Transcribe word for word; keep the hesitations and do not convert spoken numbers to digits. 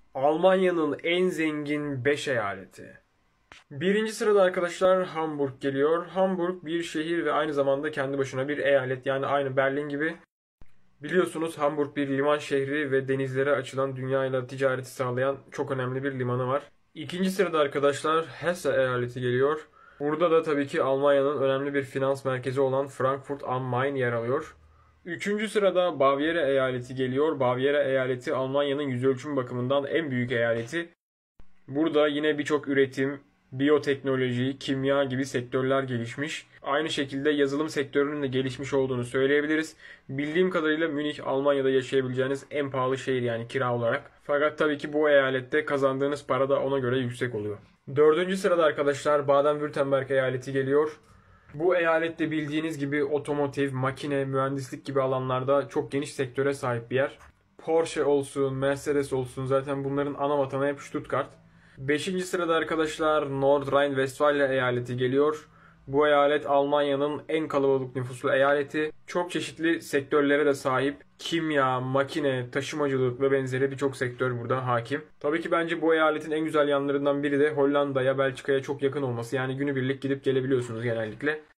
Almanya'nın en zengin beş eyaleti. Birinci sırada arkadaşlar Hamburg geliyor. Hamburg bir şehir ve aynı zamanda kendi başına bir eyalet. Yani aynı Berlin gibi. Biliyorsunuz Hamburg bir liman şehri ve denizlere açılan dünyayla ticareti sağlayan çok önemli bir limanı var. İkinci sırada arkadaşlar Hesse eyaleti geliyor. Burada da tabii ki Almanya'nın önemli bir finans merkezi olan Frankfurt am Main yer alıyor. Üçüncü sırada Bavyera eyaleti geliyor. Bavyera eyaleti Almanya'nın yüzölçüm bakımından en büyük eyaleti. Burada yine birçok üretim, biyoteknoloji, kimya gibi sektörler gelişmiş. Aynı şekilde yazılım sektörünün de gelişmiş olduğunu söyleyebiliriz. Bildiğim kadarıyla Münih Almanya'da yaşayabileceğiniz en pahalı şehir yani kira olarak. Fakat tabii ki bu eyalette kazandığınız para da ona göre yüksek oluyor. Dördüncü sırada arkadaşlar Baden-Württemberg eyaleti geliyor. Bu eyalette bildiğiniz gibi otomotiv, makine, mühendislik gibi alanlarda çok geniş sektöre sahip bir yer. Porsche olsun, Mercedes olsun zaten bunların ana vatanı hep Stuttgart. Beşinci sırada arkadaşlar Nordrhein-Westfalia eyaleti geliyor. Bu eyalet Almanya'nın en kalabalık nüfuslu eyaleti. Çok çeşitli sektörlere de sahip. Kimya, makine, taşımacılık ve benzeri birçok sektör burada hakim. Tabii ki bence bu eyaletin en güzel yanlarından biri de Hollanda'ya, Belçika'ya çok yakın olması. Yani günübirlik gidip gelebiliyorsunuz genellikle.